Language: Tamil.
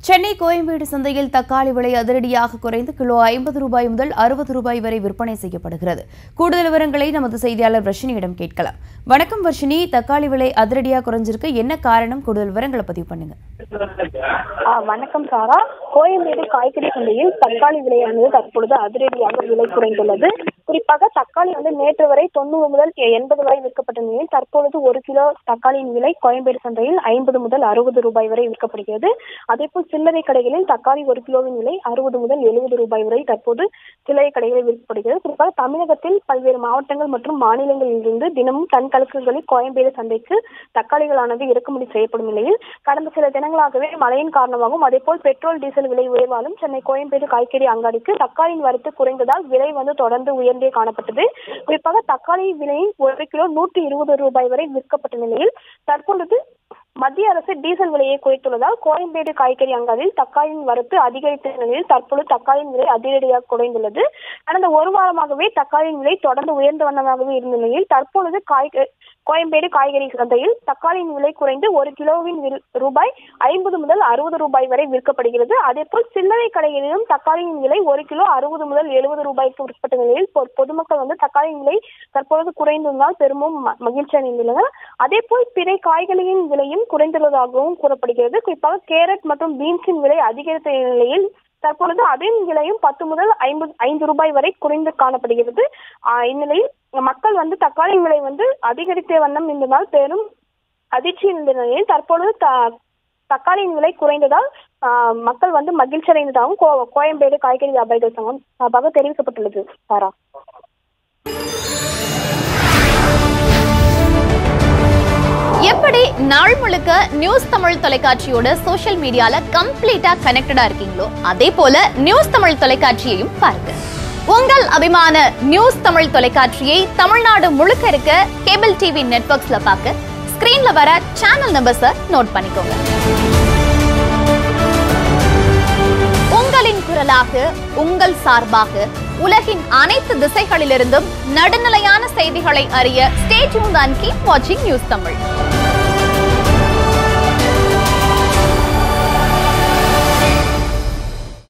சென்னை கோயம்பேடு சந்தையில் தக்காளி விலை அதிரடியாக குறைந்து கிலோ 50 ரூபாய் முதல் 60 ரூபாய் வரை விற்பனை செய்யப்படுகிறது. கூடுதல் விவரங்களை நமது செய்தியாளர் வர்ஷினியிடம் கேட்கலாம். வணக்கம் வர்ஷினி, தக்காளி விலை அதிரடியாக குறைஞ்சிருக்கு, என்ன காரணம்? கூடுதல் விவரங்களை பதிவு பண்ணுங்க. வணக்கம் சாரா. கோயம்பேடு காய்கறி சந்தையில் தக்காளி விலையானது தற்பொழுது அதிரடியாக விலை குறைந்துள்ளது. குறிப்பாக தக்காளி நேற்று வரை 90 முதல் 80 வரை விற்கப்பட்ட நிலையில் தற்பொழுது 1 கிலோ தக்காளியின் விலை கோயம்பேடு சந்தையில் 50 முதல் 60 ரூபாய் வரை விற்கப்படுகிறது. அதேபோல் சில்லறை கடைகளில் தக்காளி 1 கிலோவின் விலை 60 முதல் 70 ரூபாய் வரை தற்போது சில்லறை கடைகளில் விற்கப்படுகிறது. குறிப்பாக தமிழகத்தில் பல்வேறு மாவட்டங்கள் மற்றும் மாநிலங்களில் இருந்து தினமும் டன் கணக்குகளில் கோயம்பேடு சந்தைக்கு தக்காளிகளானது இறக்குமதி செய்யப்படும் நிலையில் கடந்த சில தினங்களாகவே மழையின் காரணமாகவும் அதேபோல் பெட்ரோல் டீசல் விலை உயர்வாலும் சென்னை கோயம்பேடு காய்கறி அங்காடிக்கு தக்காளியின் வரத்து குறைந்ததால் விலை தொடர்ந்து உயர்ந்தே காணப்பட்டது. குறிப்பாக தக்காளி விலையின் 1 கிலோ 120 ரூபாய் வரை விற்கப்பட்ட நிலையில் தற்பொழுது மத்திய அரசு டீசல் விலையை குறைத்துள்ளதால் கோயம்பேடு காய்கறி அங்காடியில் தக்காளியின் வரத்து அதிகரித்த நிலையில் தற்பொழுது தக்காளியின் விலை அதிரடியாக குறைந்துள்ளது. கடந்த ஒரு வாரமாகவே தக்காளியின் விலை தொடர்ந்து உயர்ந்த வண்ணமாகவே இருந்த நிலையில் தற்பொழுது கோயம்பேடு காய்கறி சந்தையில் தக்காளியின் விலை குறைந்து 1 கிலோவின் ரூபாய் 50 முதல் 60 ரூபாய் வரை விற்கப்படுகிறது. அதேபோல் சில்லறை கடைகளிலும் தக்காளியின் விலை 1 கிலோ 60 முதல் 70 ரூபாய்க்கு விற்கப்பட்ட நிலையில் பொதுமக்கள் தக்காளியின் விலை தற்பொழுது குறைந்ததால் பெரும் மகிழ்ச்சி அடைந்துள்ளனர். அதேபோல் பிற காய்கறிகளின் விலையும் குறைந்துள்ளதாகவும் கூறப்படுகிறது. குறிப்பாக கேரட் மற்றும் பீன்ஸின் விலை அதிகரித்த நிலையில் தற்பொழுது அதன் விலையும் 10 முதல் 5 ரூபாய் வரை குறைந்து காணப்படுகிறது. இந்நிலையில் மக்கள் தக்காளி விலை அதிகரித்த வண்ணம் இருந்ததால் பெரும் அதிர்ச்சி இருந்த நிலையில் தற்பொழுது தக்காளியின் விலை குறைந்ததால் மக்கள் மகிழ்ச்சி அடைந்ததாகவும் கோயம்பேடு காய்கறி வியாபாரிகள் சங்கம் சார்பாக தெரிவிக்கப்பட்டுள்ளது. சாரா, எப்படி நாள் முழுக்க நியூஸ் தமிழ் தொலைக்காட்சியோட சோஷியல் மீடியால கம்ப்ளீட்டா கனெக்டடா இருக்கீங்களோ அதே போல நியூஸ் தமிழ் தொலைக்காட்சியையும் பாருங்க. உங்கள் அபிமான நியூஸ் தமிழ் தொலைக்காட்சியை தமிழ்நாடு முழுக்க இருக்க கேபிள் டிவி நெட்வொர்க்ஸ்ல பார்க்க ஸ்கிரீன்ல வர சேனல் நம்பர்ஸை நோட் பண்ணிக்கோங்க. உங்களின் குரலாக, உங்கள் சார்பாக உலகின் அனைத்து திசைகளிலிருந்தும் நடுநிலையான செய்திகளை அறிய ஸ்டே டியூன்ட் அண்ட் கீப் வாட்சிங் நியூஸ் தமிழ்.